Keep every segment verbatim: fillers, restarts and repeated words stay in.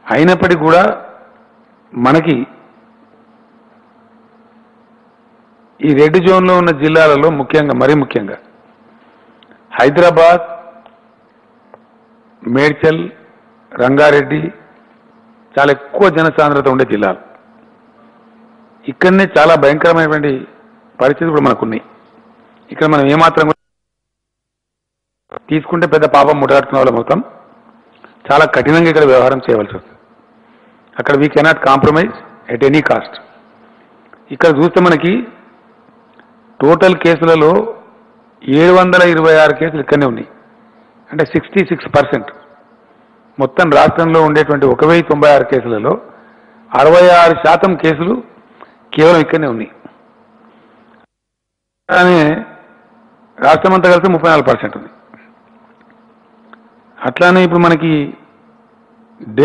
అయినప్పటికీ కూడా మనకి ఈ రెడ్ జోన్లో ఉన్న జిల్లాలలో ముఖ్యంగా మరీ ముఖ్యంగా హైదరాబాద్, మేడ్చల్, రంగారెడ్డి చాలా ఎక్కువ జనసాంద్రత ఉండే జిల్లాలు. ఇక్కడనే చాలా భయంకరమైనటువంటి పరిస్థితులు కూడా మనకున్నాయి. ఇక్కడ మనం ఏమాత్రం తీసుకుంటే పెద్ద పాపం ముటాడుతున్న వాళ్ళ మొత్తం చాలా కఠినంగా ఇక్కడ వ్యవహారం చేయవలసి వస్తుంది. అక్కడ we cannot compromise at any cost. ఇక్కడ చూస్తే మనకి టోటల్ కేసులలో ఏడు వందల ఇరవై ఆరు కేసులు ఇక్కడనే ఉన్నాయి. అంటే సిక్స్టీ సిక్స్ పర్సెంట్ మొత్తం రాష్ట్రంలో ఉండేటువంటి ఒక వెయ్యి తొంభై ఆరు కేసులలో అరవై ఆరు శాతం కేసులు కేవలం ఇక్కడనే ఉన్నాయి. కానీ రాష్ట్రం అంతా కలిసి ముప్పై నాలుగు పర్సెంట్ ఉంది. అట్లానే ఇప్పుడు మనకి డే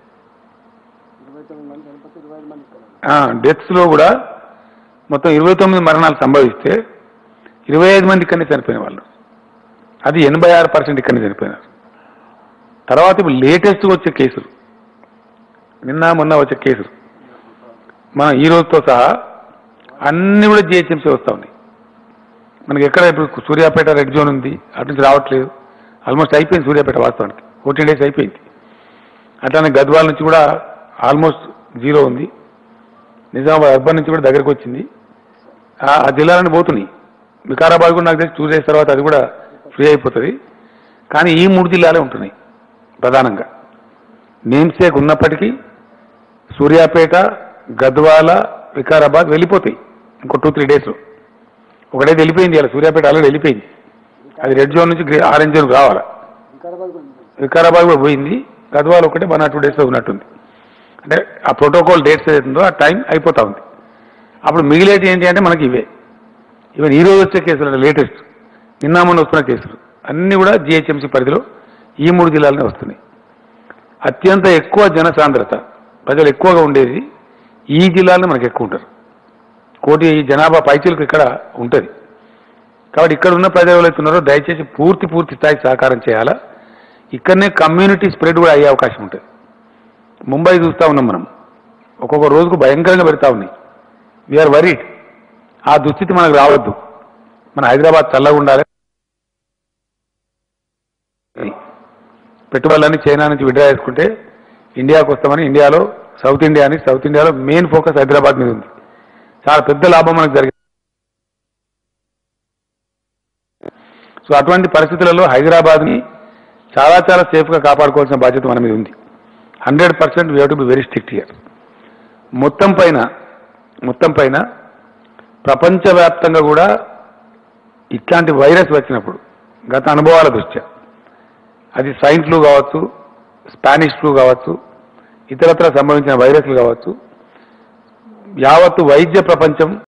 డెత్స్లో కూడా మొత్తం ఇరవై తొమ్మిది మరణాలు సంభవిస్తే ఇరవై ఐదు మంది ఇక్కడనే చనిపోయిన వాళ్ళు, అది ఎనభై ఆరు పర్సెంట్ ఇక్కడనే చనిపోయినారు. తర్వాత ఇప్పుడు లేటెస్ట్గా వచ్చే కేసులు, నిన్న మొన్న వచ్చే కేసులు మన ఈ రోజుతో సహా అన్నీ కూడా జిహెచ్ఎంసీ వస్తూ ఉన్నాయి. మనకి ఎక్కడ ఇప్పుడు సూర్యాపేట రెడ్ జోన్ ఉంది, అటు నుంచి రావట్లేదు. ఆల్మోస్ట్ అయిపోయింది సూర్యాపేట, వాస్తవానికి ఫోర్టీన్ డేస్ అయిపోయింది. అట్లానే గద్వాల నుంచి కూడా ఆల్మోస్ట్ జీరో ఉంది. నిజామాబాద్ అర్బన్ నుంచి కూడా దగ్గరకు వచ్చింది. ఆ జిల్లాలన్నీ పోతున్నాయి. వికారాబాద్ కూడా నాకు తెలిసి టూ డేస్ తర్వాత అది కూడా ఫ్రీ అయిపోతుంది. కానీ ఈ మూడు జిల్లాలే ఉంటున్నాయి ప్రధానంగా. నేమ్సేక్ ఉన్నప్పటికీ సూర్యాపేట, గద్వాల, వికారాబాద్ వెళ్ళిపోతాయి ఇంకో టూ త్రీ డేస్లో. ఒకటైతే వెళ్ళిపోయింది, అలా సూర్యాపేట ఆల్రెడీ వెళ్ళిపోయింది. అది రెడ్ జోన్ నుంచి ఆరెంజ్ జోన్ రావాలా. వికారాబాద్ కూడా పోయింది. గద్వాల ఒకటే వన్ ఆర్ టూ డేస్లో ఉన్నట్టుంది. అంటే ఆ ప్రోటోకాల్ డేట్స్ ఏదైతుందో ఆ టైం అయిపోతూ ఉంది. అప్పుడు మిగిలేటి ఏంటి అంటే మనకి ఇవే. ఈవెన్ ఈ రోజు వచ్చే కేసులు అంటే లేటెస్ట్ నిన్న మొన్న వస్తున్న కేసులు అన్నీ కూడా జిహెచ్ఎంసీ పరిధిలో ఈ మూడు జిల్లాలనే వస్తున్నాయి. అత్యంత ఎక్కువ జనసాంద్రత ప్రజలు ఎక్కువగా ఉండేది ఈ జిల్లాలో మనకు ఎక్కువ ఉంటారు. కోటి జనాభా పైచీలకు ఇక్కడ ఉంటుంది. కాబట్టి ఇక్కడ ఉన్న ప్రజలు ఎవరైతే ఉన్నారో దయచేసి పూర్తి పూర్తి స్థాయి సహకారం చేయాలా. ఇక్కడనే కమ్యూనిటీ స్ప్రెడ్ కూడా అయ్యే అవకాశం ఉంటుంది. ముంబై చూస్తూ ఉన్నాం మనం, ఒక్కొక్క రోజుకు భయంకరంగా పెడతా ఉన్నాయి. We are worried. ఆ దుస్థితి మనకు రావద్దు. మన హైదరాబాద్ చల్లగా ఉండాలి. పెట్టుబడులన్నీ చైనా నుంచి విడ్రా చేసుకుంటే ఇండియాకు వస్తామని ఇండియాలో సౌత్ ఇండియా అని సౌత్ ఇండియాలో మెయిన్ ఫోకస్ హైదరాబాద్ మీద ఉంది. చాలా పెద్ద లాభం మనకు జరిగింది. సో అటువంటి పరిస్థితులలో హైదరాబాద్ని చాలా చాలా సేఫ్గా కాపాడుకోవాల్సిన బాధ్యత మన మీద ఉంది. Hundred percent we have to be very strict here. మొత్తం పైన మొత్తం పైన ప్రపంచవ్యాప్తంగా కూడా ఇట్లాంటి వైరస్ వచ్చినప్పుడు గత అనుభవాల దృష్ట్యా అది స్వైన్ ఫ్లూ కావచ్చు, స్పానిష్ ఫ్లూ కావచ్చు, ఇతరత్ర సంభవించిన వైరస్లు కావచ్చు, యావత్తు వైద్య ప్రపంచం